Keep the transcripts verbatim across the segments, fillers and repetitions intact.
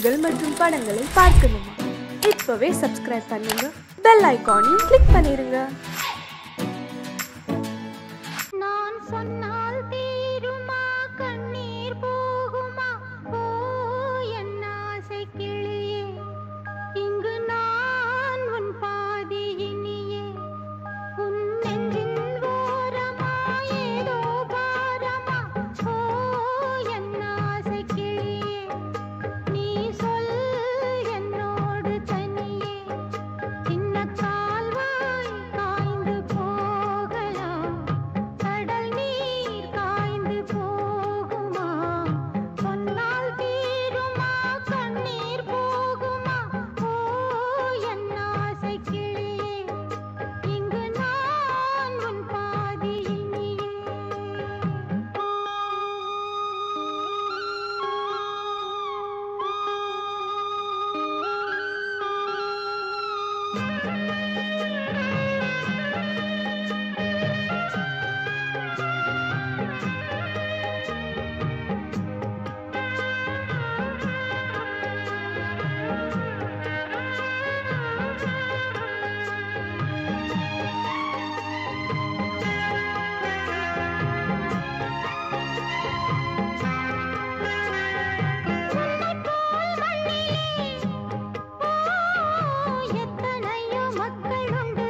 நிகழ்ச்சிகள் மற்றும் படங்களை பார்க்கணுமா? இப்பவே சப்ஸ்கிரைப் பண்ணுங்க, பெல் ஐகானையும் கிளிக் பண்ணிருங்க. நான் சொன்னால் தீருமா கண்ணீர் போகுமா? ஓ என் ஆசை கிளியே, இங்கு நான் உன் பாதி இனியே. உன் நெஞ்சின் ஓரமா ஏதோ பாரமா? ஓ என் ஆசை கிளியே, நீ சொல் என்னோடு தனியே. சின்ன கால்வாய் காய்ந்து போகலாம், கடல் நீர் காய்ந்து போகுமா? சொன்னால் தீருமா கண்ணீர் போகுமா? ஓ என் ஆசை கிளியே, இங்கு நான் உன் பாதி இனியே. எத்தனையோ மக்கள் உண்டு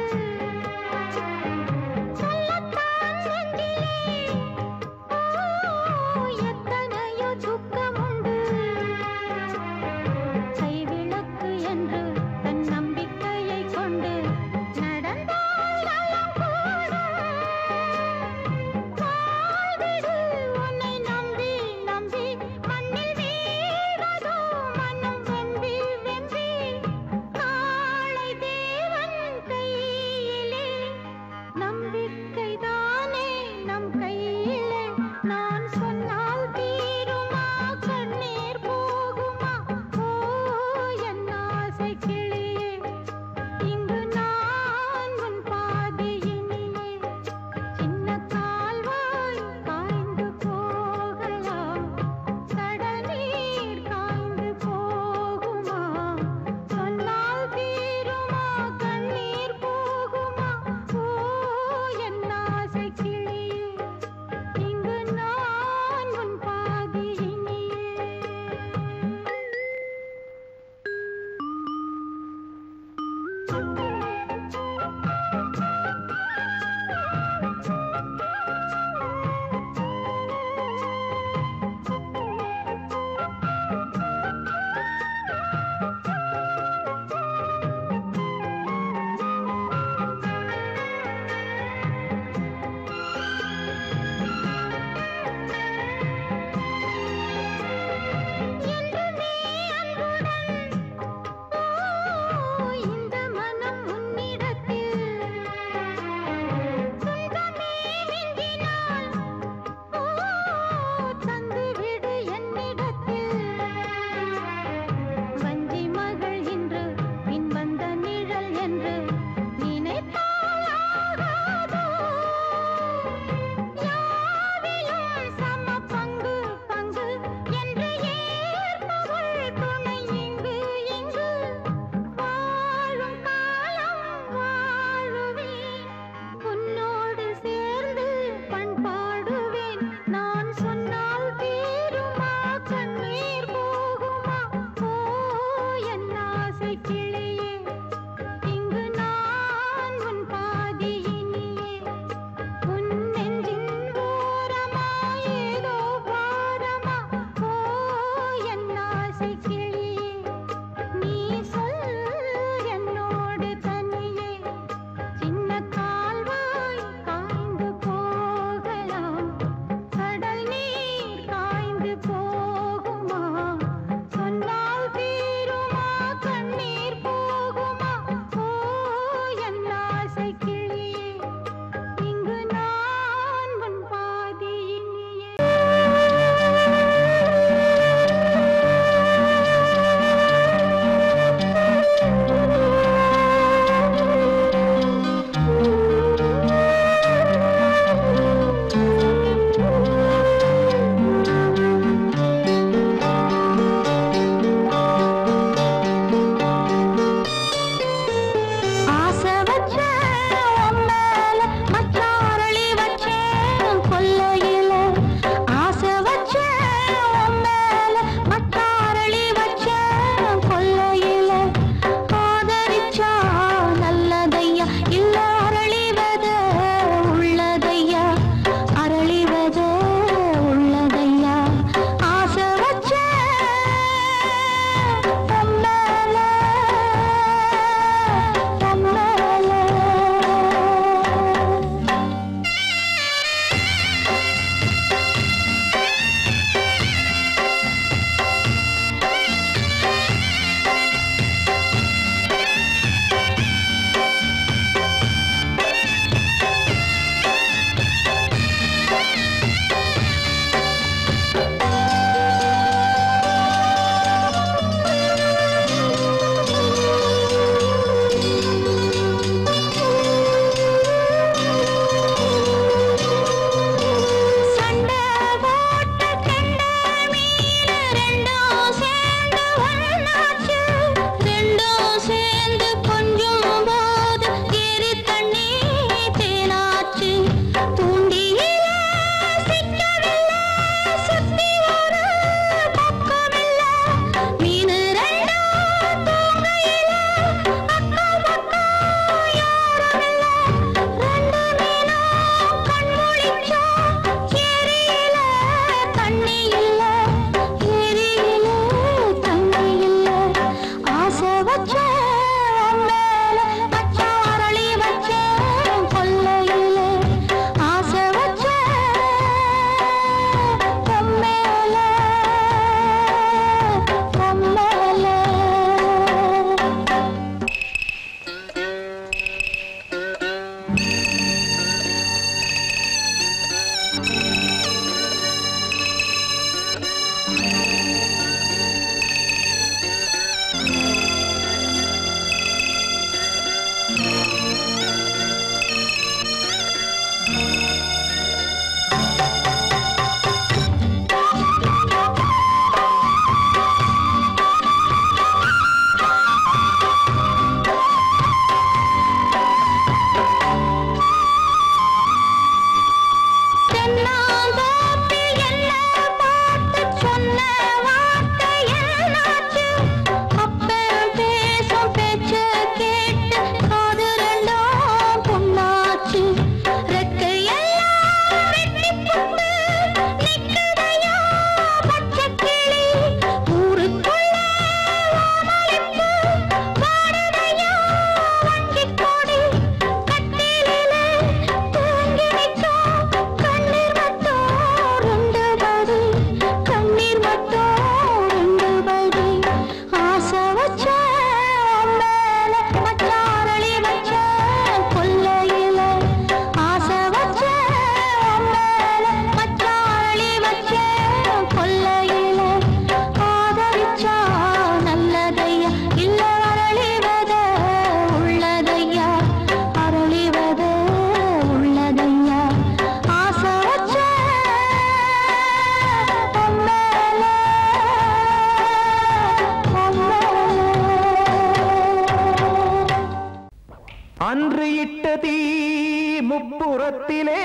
அன்று இட்ட தீ முப்புறத்திலே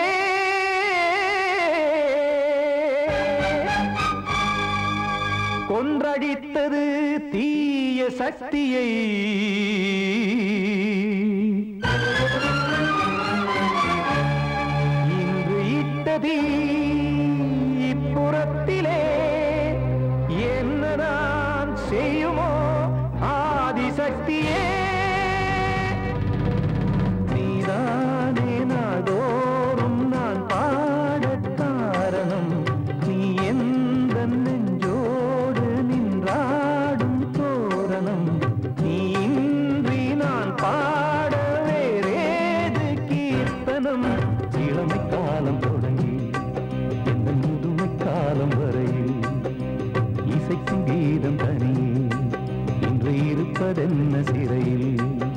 கொன்றடித்தது தீய சக்தியை. இன்று இட்ட தீ இப்புறத்திலே என்ன நான் செய்யுமோ ஆதிசக்தியே. நீதானே நாடோறும் நான் பாட காரணம். நீ எந்த நெஞ்சோடு நின்றாடும் தோரணம். நீ இன்றி நான் பாட வேறேது கீர்த்தனம். இளமை காலம் தொடங்கி எந்த முதுமை காலம் வரையில் இசைக்கும் கீதம் தனியே இன்று இருப்பதென்ன சிறையில்.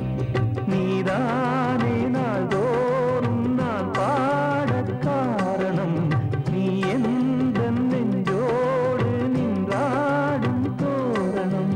நீதானே நாள்தோறும் நான் பாட காரணம். நீ எந்த நெஞ்சோடு நின்றாடும் தோரணம்.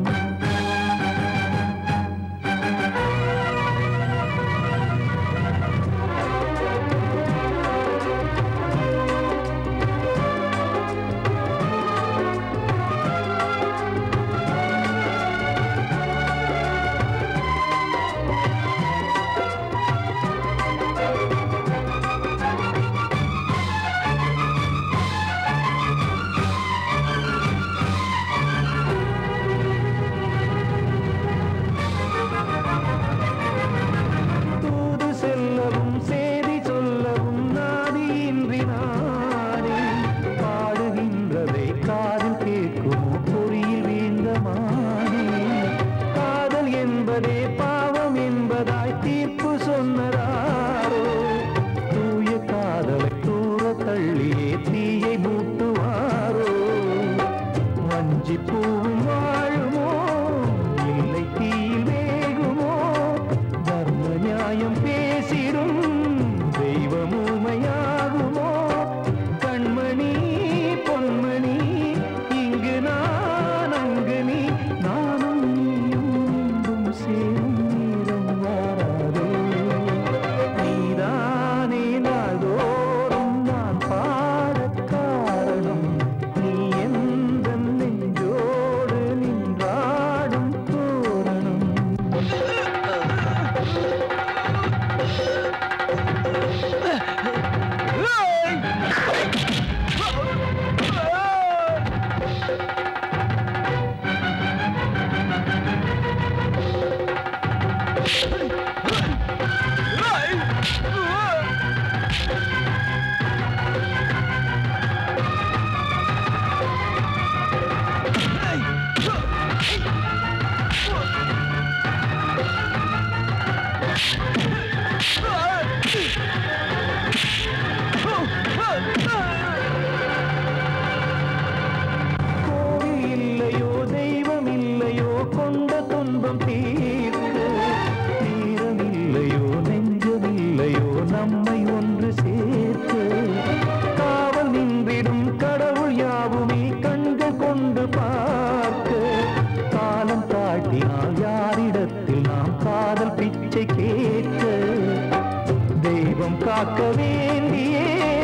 காக்க வேண்டியே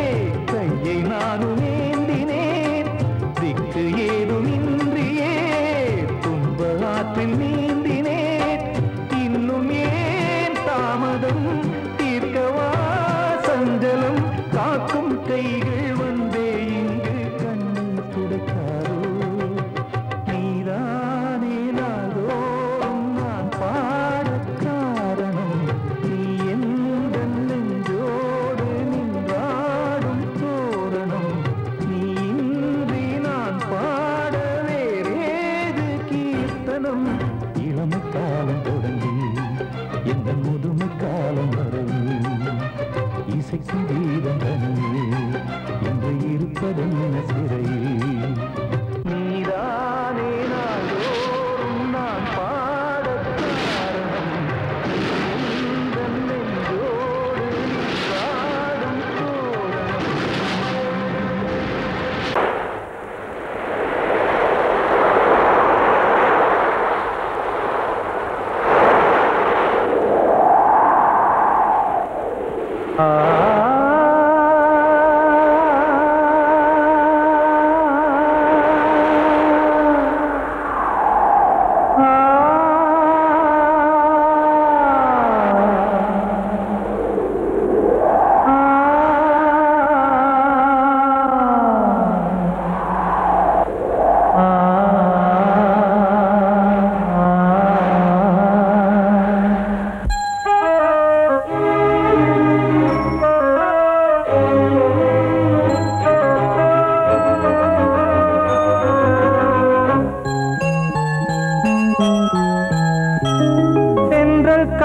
கையை நானும் ஏந்தினேன். திக்கு ஏதுமின்றியே துன்ப ஆற்றில் நீந்தினேன். இன்னும் ஏன் தாமதம் தீர்க்கவா சஞ்சலம் காக்கும் கைகள் வந்தே இங்கு கண்ணீர் துடைக்காரோ. நீதானே நாளோறும் நான் பாட காரணம். நீ எந்த நெஞ்சோடு நின்றாடும் தோரணம். நீ இன்றி நான் பாட வேறேது கீர்த்தனம்.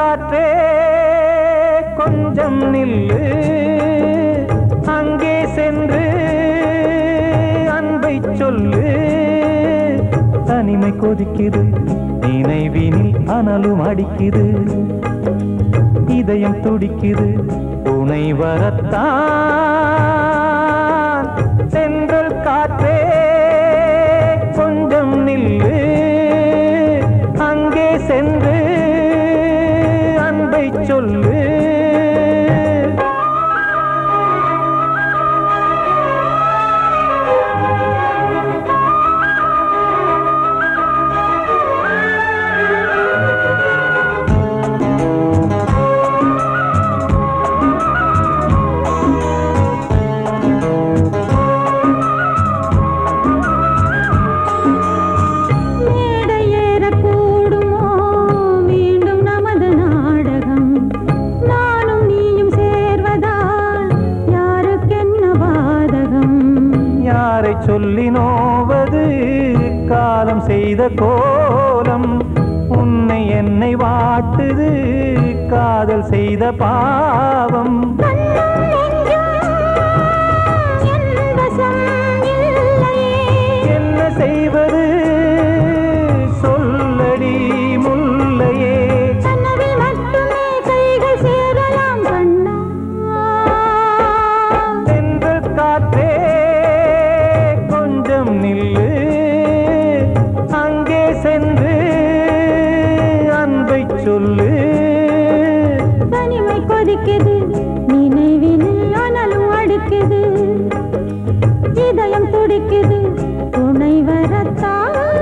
காற்றே கொஞ்சம் நில்லு அங்கே சென்று அன்பை சொல்லு தனிமை கொதிக்குது நினைவினில் அனலும் அடிக்குது இதயம் துடிக்குது துணை வரத்தான் சென்றல் காற்றே கொஞ்சம் நில்லு அங்கே சென்று அன்பை சொல்லு சொல்லி நோவது காலம் செய்த கோலம் உன்னை என்னை வாட்டுது காதல் செய்த பாவம் என்ன செய்வது சொல்லடி முல்லையே சென்று காற்றே நில்லு அங்கே சென்று அன்பை சொல்லு தனிமை கொதிக்குது நினைவினில் அனலும் அடிக்குது இதயம் துடிக்குது துணை வரத்தான்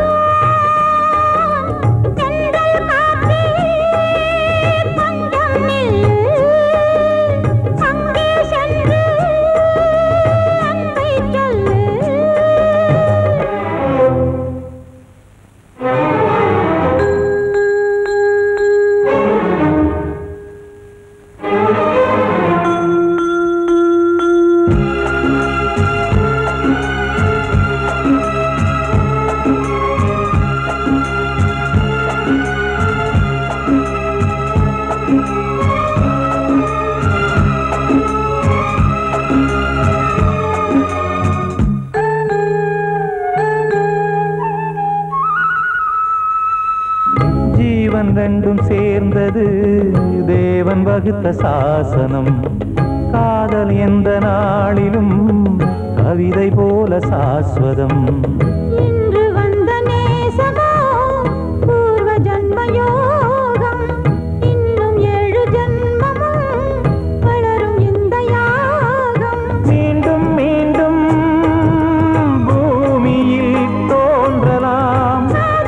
ரெண்டும் சேர்ந்தது தேவன் வகுத்த சாசனம் காதல் எந்த நாளிலும் கவிதை போல சாஸ்வதம் இன்று வந்த நேசமோ பூர்வ ஜன்மயோகம் இன்னும் ஏழு ஜன்மமும் வளரும் இந்த யாகம் மீண்டும் மீண்டும் பூமியில் தோன்றலாம்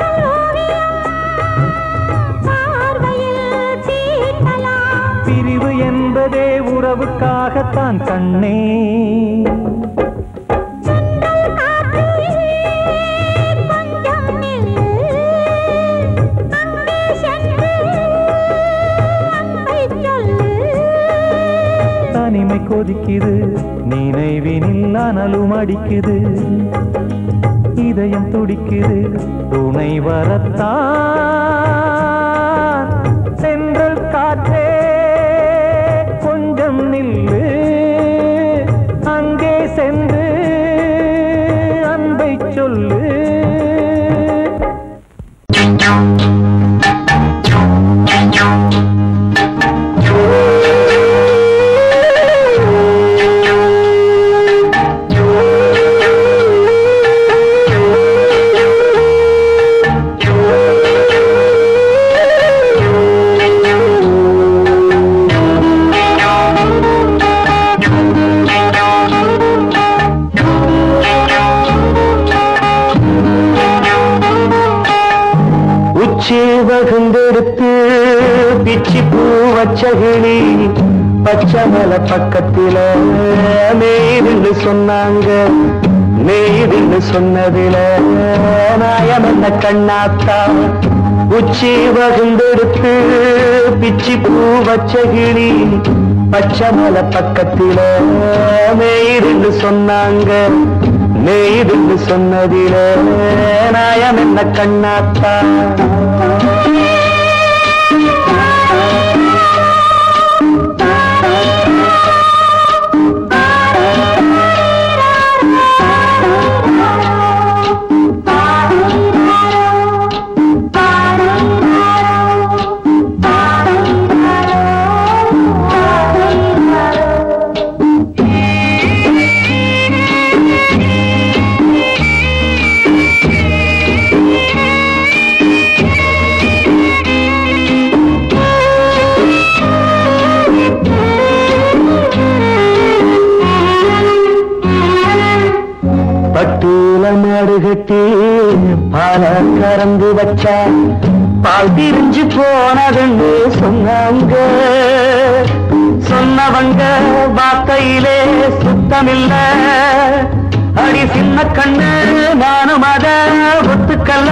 பிரிவு என்பதே உறவுக்காகத்தான் கண்ணே தனிமை கொதிக்குது நினைவினில் அனலும் அடிக்குது இதயம் துடிக்குது துணை வரத்தான் சென்றல் காற்றே கொஞ்சம் நில்லு அங்கே சென்று அன்பை சொல்லு வகுந்தெடுத்து பிச்சி பூ வச்சகிளி பச்சமல பக்கத்தில மேய்துன்னு சொன்னாங்க மேய்துன்னு சொன்னதில நாயம் என்ன கண்ணாத்தா உச்சி வகுந்தெடுத்து பிச்சி பூ வச்சகிளி பச்சமல பக்கத்தில மேய்துன்னு சொன்னாங்க மேய்துன்னு சொன்னதில நாயம் என்ன கண்ணாத்தா கட்டி பால கறந்து வச்சா பால் திரிஞ்சு போனதுன்னு சொன்னாங்க. சொன்னவங்க வார்த்தையிலே சுத்தமில்ல. அடி சின்ன கண்ணு நானும் அத ஒத்துக்கல்ல.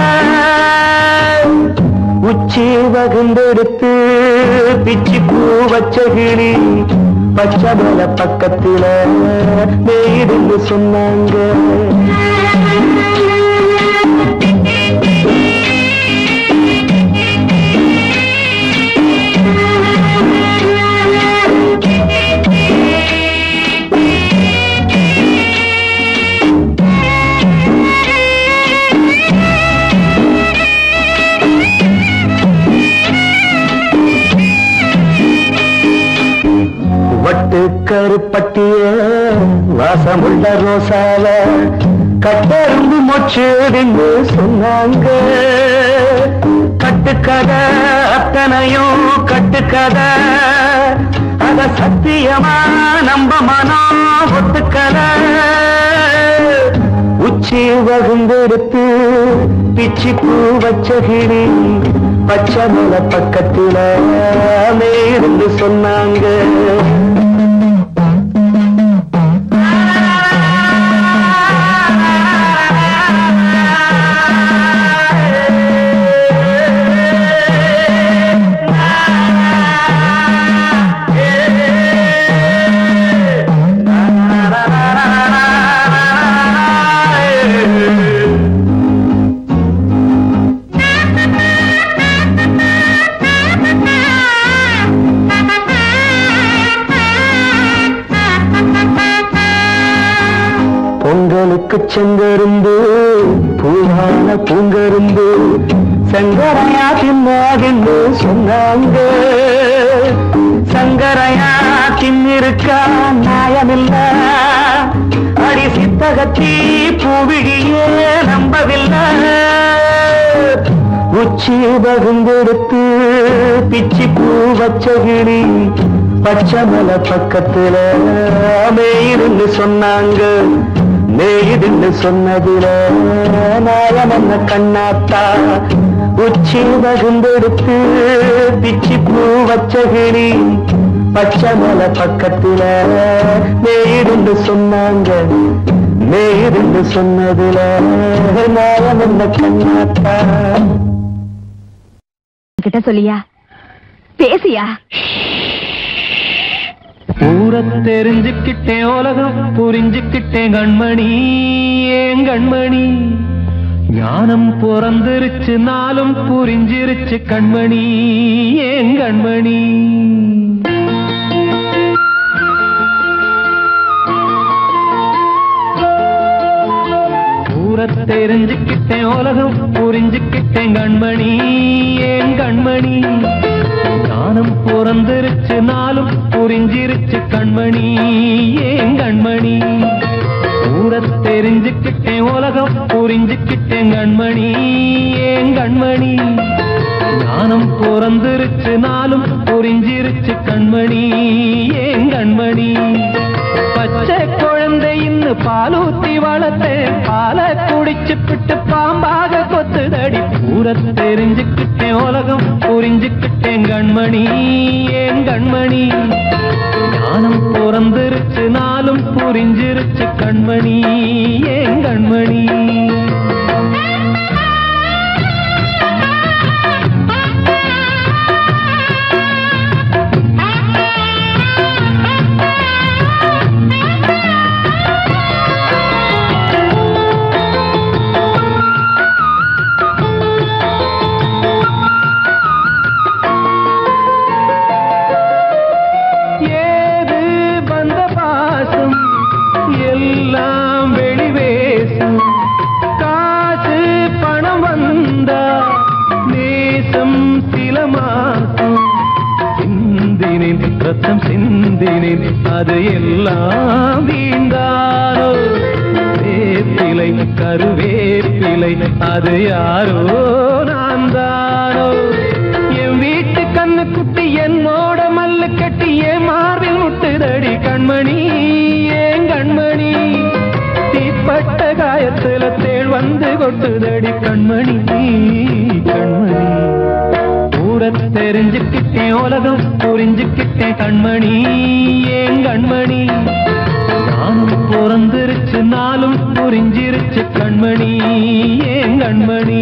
உச்சி வகுந்தெடுத்து பிச்சி பூ வச்ச கிளி பச்சை மலை பக்கத்தில மேயிருந்து சொன்னாங்க. வட்டு கருப்பட்டிய வாசமுள்ள ரோசால கட்டரும்பு மொச்சுன்னு சொன்னாங்க. கட்டுக்கதை அத்தனையும் கட்டுக்கதை, அத சத்தியமா நம்ப மனம் ஒத்துக்கதை. உச்சி வகுந்தெடுத்து பிச்சி பூ வச்ச கிளி பச்சை மலை பக்கத்தில மேயிருந்து சொன்னாங்க. பொங்கலுக்கு செங்கரும்பு பூவான பூங்கரும்பு சங்கரையா தின்னாகின்னு சொன்னாங்க. சங்கரையா தின்னிருக்கா நியாயமில்ல. அடி சித்தகத்தி பூவிழியே நம்பவில்லை. உச்சி பகுந்தெடுத்து பிச்சி பூ வச்ச கிளி பச்சை மலை பக்கத்துல மேயிருந்து சொன்னாங்க. மேயிருந்து சொன்னதில நாயம் என்ன கண்ணாத்தா. உச்சி பகுந்தெடுத்து பிச்சி பூ வச்ச கிளி பச்சை மலை பக்கத்துல மேயிருந்து சொன்னாங்க. மேயிருந்து சொன்னதில நாயம் என்ன கண்ணாத்தா. கிட்ட சொல்லியா பேசியா? ஊரை தெரிஞ்சுக்கிட்டேன், உலகம் புரிஞ்சுக்கிட்டேன் கண்மணி. ஏன் கண்மணி ஞானம் பிறந்திருச்சு, நாளும் புரிஞ்சிருச்சு கண்மணி. ஏன் கண்மணி ஊரை தெரிஞ்சுக்கிட்டேன், உலகம் புரிஞ்சுக்கிட்டேன் கண்மணி. ஏன் கண்மணி ஞானம் பிறந்திருச்சு, நாளும் புரிஞ்சிருச்சு கண்மணி. ஏன் கண்மணி ஊரை தெரிஞ்சுக்கிட்டேன், உலகம் புரிஞ்சுக்கிட்டேன் கண்மணி. ஏன் கண்மணி ஞானம் பிறந்திருச்சு, நாளும் புரிஞ்சிருச்சு கண்மணி. ஏன் கண்மணி பச்சை குழந்தை இன்னும் பாலூத்தி வளர்த்து பால குடிச்சு பிட்டு பாம்பாக கொத்துதடி. ஊரை தெரிஞ்சுக்கிட்டேன், உலகம் புரிஞ்சுக்கிட்டேன் கண்மணி. ஏன் கண்மணி ஞானம் பிறந்திருச்சு, நாளும் புரிஞ்சிருச்சு கண்மணி. ஏன் கண்மணி ரத்தம் சிந்தினேன், அது எல்லாம் வீண்டானோ. வேப்பிலை கருவேப்பிலை அது யாரோ நான் தானோ. என் வீட்டு கண்ணு குட்டி என்னோட மல்லு கட்டி என் மார்பில் முட்டுதடி கண்மணி. ஏன் கண்மணி தீப்பட்ட காயத்துல தேள் வந்து கொட்டுதடி கண்மணி கண்மணி ஊர தெரிஞ்சுக்கிட்டேன் உலகம் புரிஞ்சுக்கிட்டேன் கண்மணி ஏன் கண்மணி நானும் பிறந்திருச்சு நாளும் புரிஞ்சிருச்சு கண்மணி ஏன் கண்மணி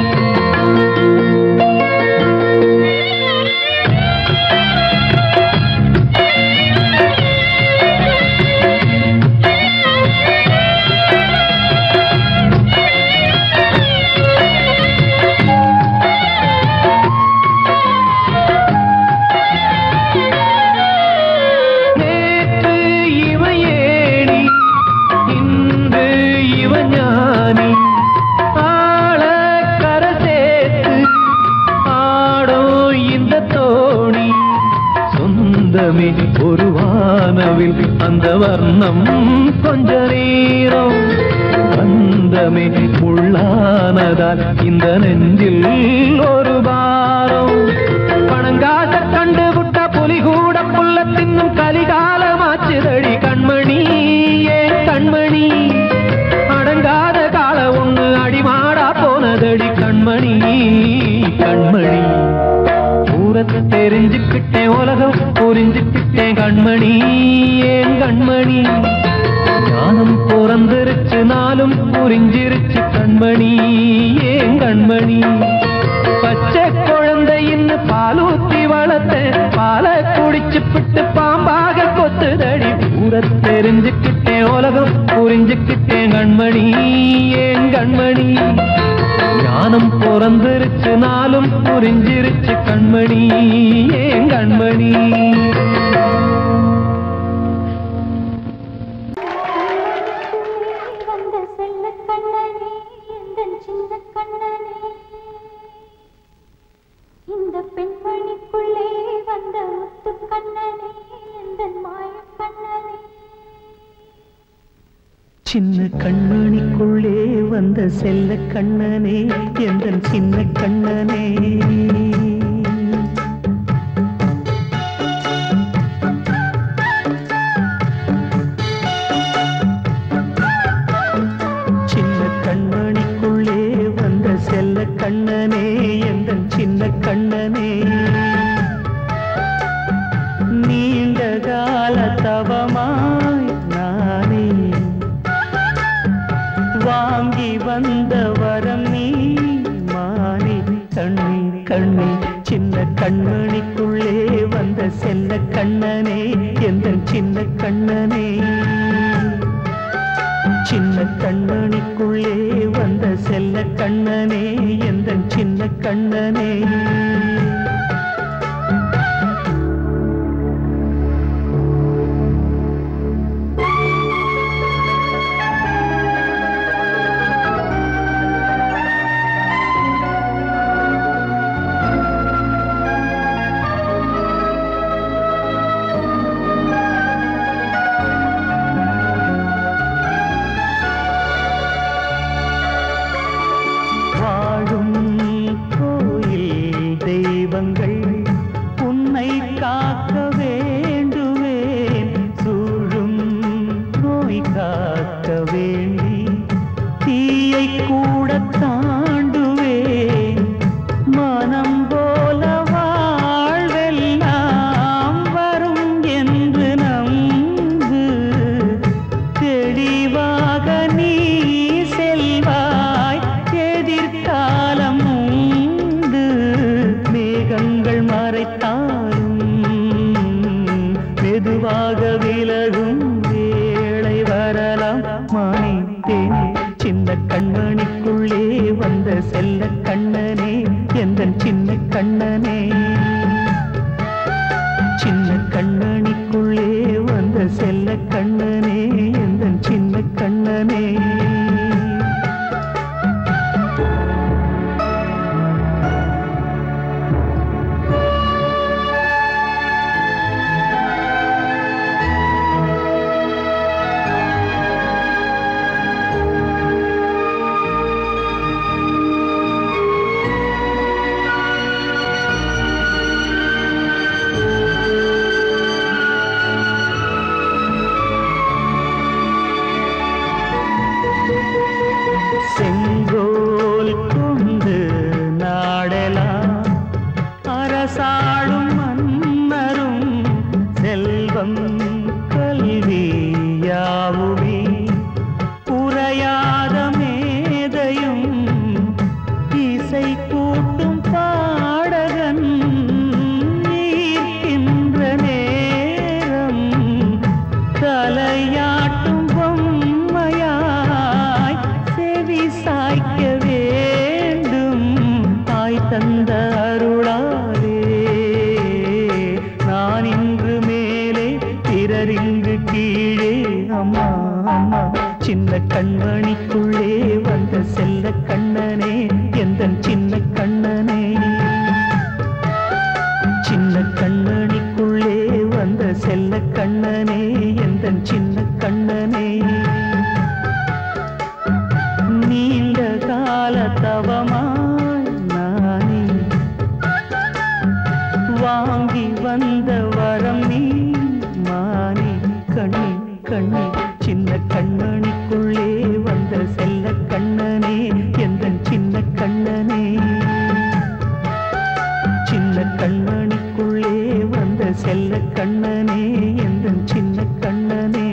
ஒரு வானவில் அந்த வர்ணம் கொஞ்ச நேரம் பந்தமே உள்ளானதால் இந்த நெஞ்சில் ஒரு பாரம் பணங்காச கண்டு விட்ட புலி கூட புல்ல தின்னும் கலிகாலமாச்சுதடி கண்மணி ஏன் கண்மணி அடங்காத கால ஒண்ணு அடிமாடா போனதடி கண்மணி கண்மணி ஊரத்தை தெரிஞ்சுக்கிட்டேன் உலகம் புரிஞ்சுக்கிட்டேன் கண்மணி ஏன் கண்மணி ஞானம் பிறந்திருச்சு நாளும் புரிஞ்சிருச்சு கண்மணி ஏன் கண்மணி பச்சை குழந்தையின்னு பாலூத்தி வளர்த்த பாலை குடிச்சு பிட்டு பாம்பாக கொத்துதடி ஊரத்தை தெரிஞ்சுக்கிட்டேன் உலகம் புரிஞ்சுக்கிட்டேன் கண்மணி ஏன் கண்மணி ஞானம் பிறந்திருச்சு நாளும் புரிஞ்சிருச்சு கண்மணி ஏன் கண்மணி வந்த செல்ல கண்ணனே எந்தன் சின்ன கண்ணனே இந்த பெண்மணிக்குள்ளே வந்த முத்து கண்ணனே எந்தன் மாய கண்ணனே சின்ன கண்மணிக்குள்ளே வந்த செல்ல கண்ணனே எந்தன் சின்ன கண்ணனே சின்ன கண்மணிக்குள்ளே வந்த செல்ல கண்ணனே எந்தன் சின்ன கண்ணனே நீண்ட கால தவமாய் நானே வாங்கி வந்த வரம் நீ மானே கண்ணே கண்ணே சின்ன கண்மணிக்குள்ளே வந்த செல்ல கண்ணனே எந்தன் சின்ன கண்ணனே சின்ன கண்மணிக்குள்ளே வந்த செல்ல கண்ணனே எந்தன் சின்ன கண்ணனே தந்த அருளாலே நான் இன்று மேலே பிறரிங்கு கீழே. அம்மா அம்மா சின்ன கண்மணிக்குள்ளே வந்த செல்ல கண்ணனே எந்தன் சின்ன கண்ணனே. சின்ன கண்ணனிக்குள்ளே வந்த செல்ல கண்ணனே எந்தன் சின்ன கண்ணனே. நீண்ட கால தவமாய் நானே வாங்கி வந்த வரம் நீ மானே. கண்ணி கண்ணி சின்ன கண்ணனிக்குள்ளே வந்த செல்ல கண்ணனே எந்தன் சின்ன கண்ணனே. சின்ன கண்ணனிக்குள்ளே வந்த செல்ல கண்ணனே எந்தன் சின்ன கண்ணனே.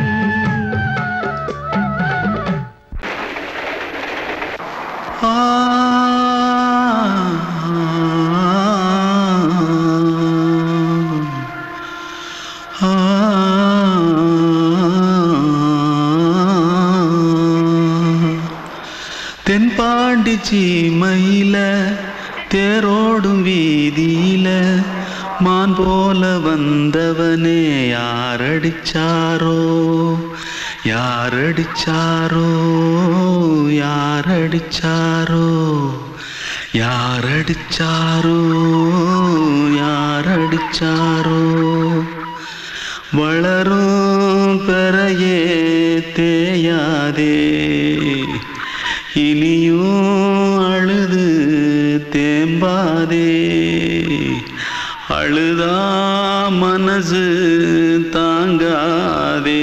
தென்பாண்டி சீமையில தேரோடும் வீதியில மான் போல வந்தவனே யாரடிச்சாரோ யாரடிச்சாரோ யாரடிச்சாரோ யாரடிச்சாரோ யாரடிச்சாரோ. வளரும் பெறையே தேயாதே இனியும் அழுது தேம்பாதே. அழுதா மனசு தாங்காதே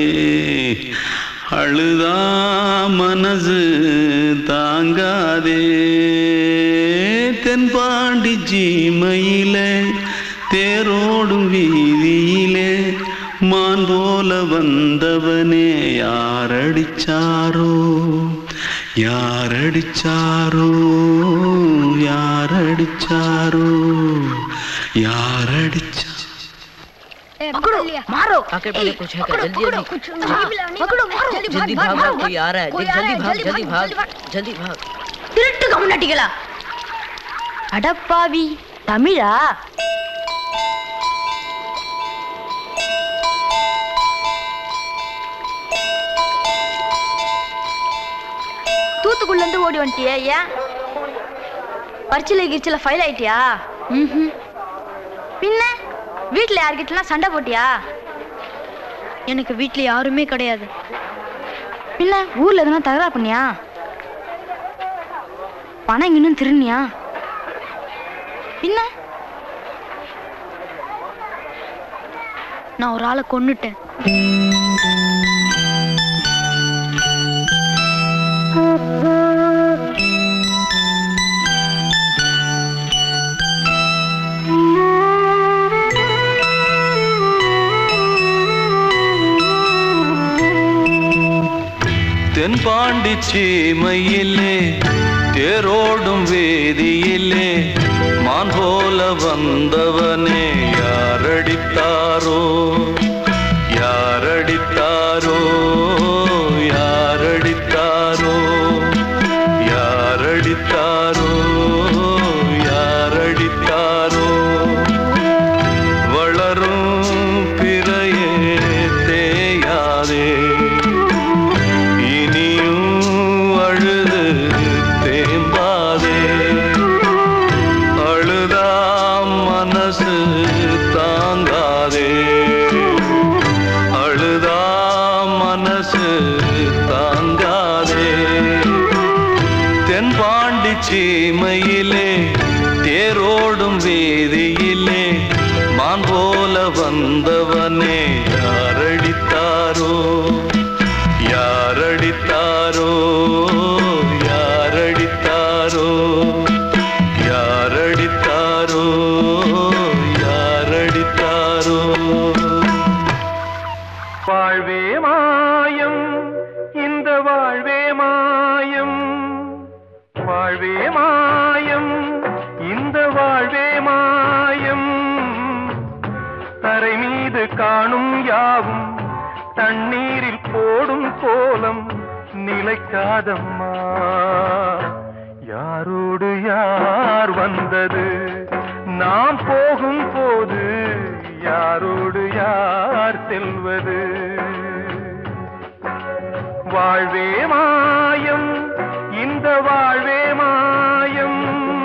அழுதா மனசு தாங்காதே. தென்பாண்டி சீமையிலே தேரோடும் வீதியிலே மான் போல வந்தவனே யாரடிச்சாரோ யாரடிச்சாரோ யாரடிச்சாரோ யாரடிச்சா. पकड़ो मारो आके पहले कुछ है क्या? जल्दी जल्दी पकड़ो मारो जल्दी भाग भाग कोई आ रहा है. जल्दी भाग जल्दी भाग जल्दी भाग. திருட்டு கம்முனாட்டிகளா அடப்பாவி தமிழா. தூத்துக்குள்ள இருந்து ஓடி வந்துட்டியா? ஏன் பரிச்சையில கிரிச்சில ஃபைல் ஆயிட்டியா? ம் பின்ன வீட்டுல யார்கிட்டலாம் சண்டை போட்டியா? எனக்கு வீட்டுல யாருமே கிடையாது. பின்ன ஊர்ல எதுனா தகராறு பண்ணியா? பணம் இன்னும் திருநியா? பின்ன நான் ஒரு ஆளை கொன்னுட்டேன். தென்பாண்டி சீமையிலே தேரோடும் வேதியிலே மான் போல வந்தவனே யாரடித்தாரோ யாரடித்தாரோ யாரடித்தாரோ யாரடித்தாரோ யாரடித்தாரோ. வளரும் பிறையே தேயாதே தாங்காதே அழுதா மனசு தாங்காதே. தென்பாண்டி சீமையிலே தேரோடும் வேதியிலே மான் போல வந்தவனே யாரடித்தாரோ யாரடித்தாரோ யாரடித்தாரோ யாரடித்தாரோ யாரடித்தாரோ. வாழ்வே மாயம் இந்த வாழ்வே மாயம் வாழ்வே மாயம் இந்த வாழ்வே மாயம். தரை மீது காணும் யாவும் தண்ணீரில் போடும் கோலம் நிலைக்காதம்மா யாரோடு யார் வந்தது நாம் போகும் போது யாரோடு யார் செல்வது வாழ்வே மாயம் இந்த வாழ்வே மாயம்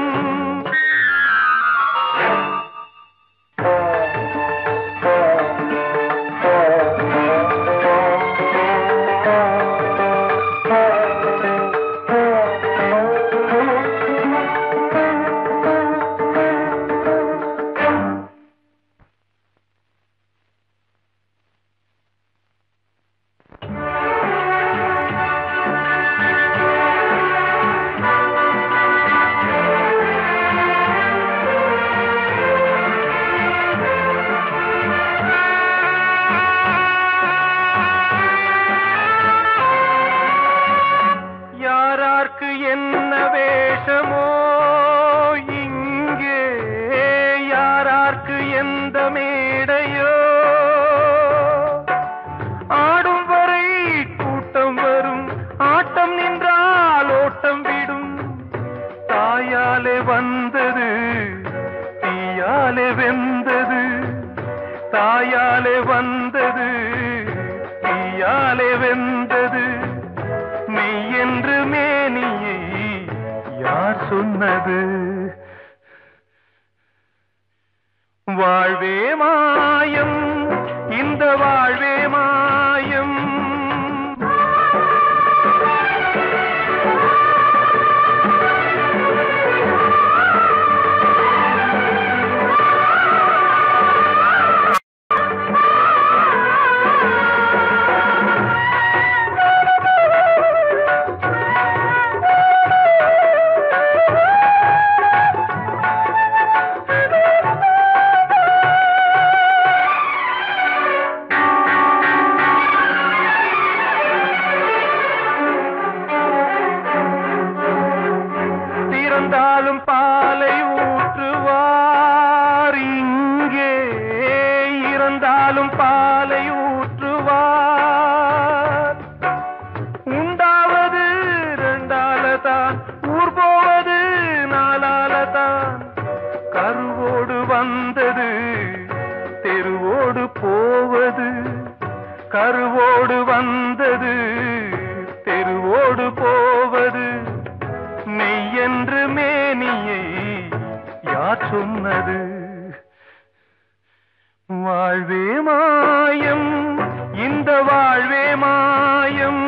என்ன வேஷமோ இங்கே யாரார்க்கு எந்த மேடையோ ஆடும் வரை கூட்டம் வரும் ஆட்டம் நின்றால் ஓட்டம் விடும் தாயாலே வந்தது தீயாலே வெந்தது தாயாலே வந்தது தீயாலே வெந்தது மெய் என்று மேனியை யார் சொன்னது வாழ்வே மாயம் இந்த வாழ்வே மாயம் இறந்தாலும் பாலை ஊற்றுவார் இங்கே இறந்தாலும் பாலை ஊற்றுவார் உண்டாவது ரெண்டாலதான் ஊர் போவது நாலாலதான் கருவோடு வந்தது தெருவோடு போவது கருவோடு வந்தது தெருவோடு போவது மெய் என்று மேனியை யார் சொன்னது வாழ்வே மாயம் இந்த வாழ்வே மாயம்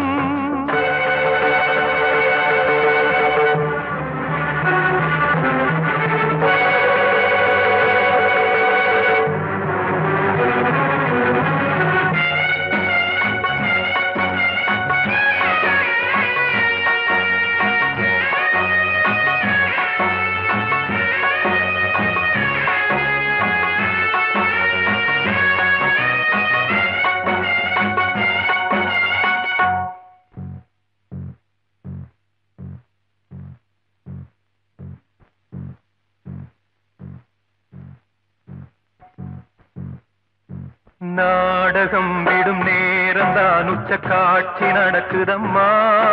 நாடகம் விடும் நேரம்தான் உச்ச காட்சி நடக்குதம்மா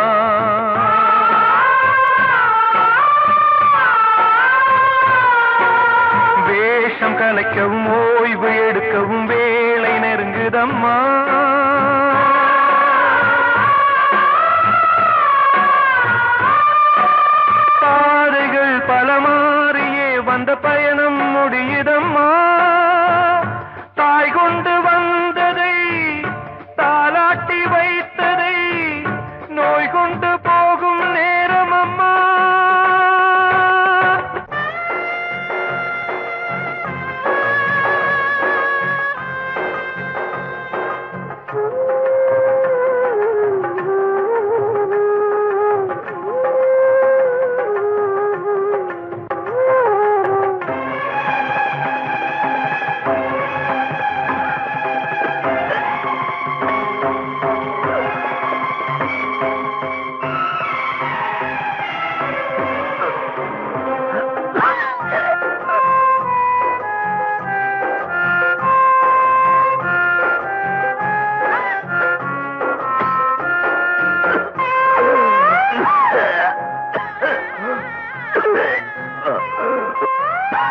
வேஷம் கலைக்கவும் ஓய்வு எடுக்கவும் வேளை நெருங்குதம்மா பாதைகள் பல மாறியே வந்த பயணம் முடியுதம்மா தாய் கொண்டு வந்ததை தாலாட்டி வைத்ததை நோய் கொண்டு போகும் நேரம் அம்மா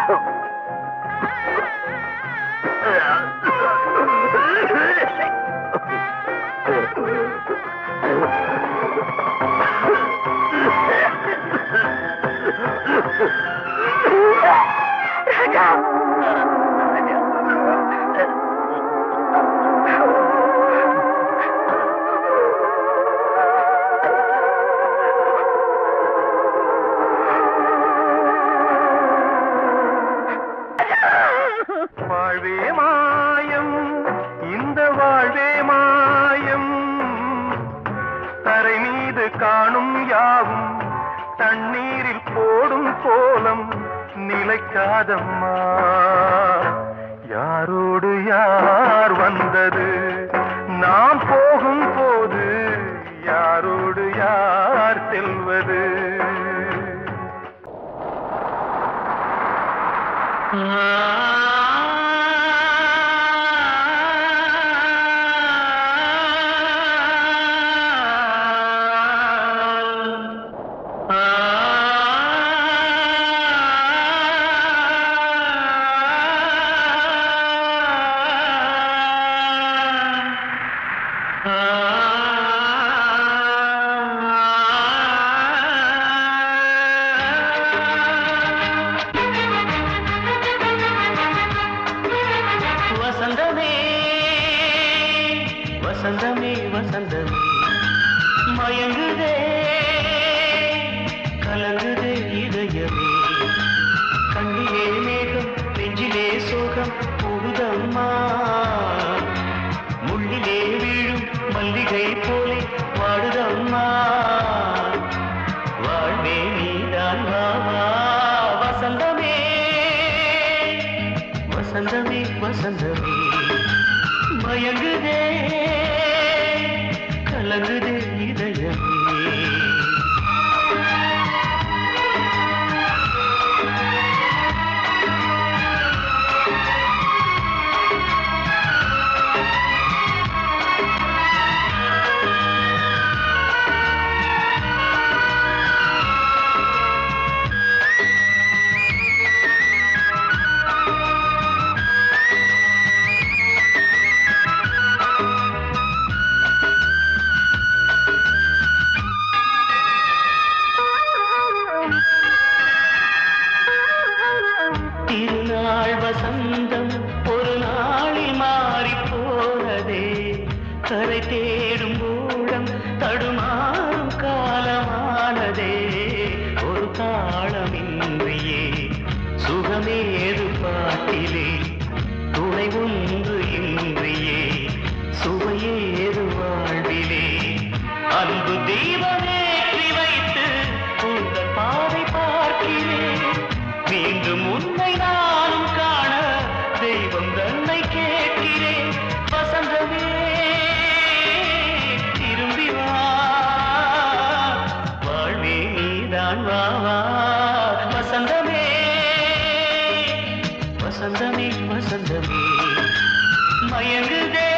வாழ்வே மாயம், இந்த வாழ்வே மாயம், தரை மீது காணும் யாவும் தண்ணீரில் போடும் கோலம் நிலைக்காதம்மா. யாரோடு யார் வந்தது நாம் போகும் போது, யாரோடு யார் செல்வது? வசந்தமே வசந்தமே மயங்குதே கலங்குதே இதயமே, கண்ணிலே மேகம் நெஞ்சிலே சோகம் கூடுதம்மா. முள்ளிலே வீழும் மல்லிகை போலே வாடுதம்மா. வாழ்வே நீதான் வாவா. வசந்தமே வசந்தமே வசந்தமே மயங்குதே கலங்குதே இதயமே. திருநாள் வசந்தம் ஒரு நாளில் மாறி போனதே, கரை தேடும் ஊழம் தடுமாறும் காலமானதே. ஒரு தாளமின்றியே சுகமேது பாட்டிலே, துணை ஒன்று இன்றியே சுவையேது வாழ்விலே. அன்பு தீபமேற்றி வைத்து உங்கள் பாதை பார்க்கிறேன், மீண்டும் உன்னை நானும் காண தெய்வம் தன்னை கேட்கிறேன். வசந்தமே திரும்பி வா, வாழ்வே நீதான் வாவா. வசந்தமே வசந்தமே வசந்தமே மயங்குதே